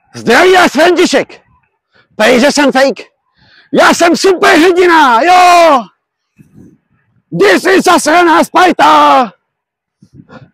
Zdraví vás František! Prej, že jsem fake. Já jsem super hrdina, jo! This is zasraná Sparta!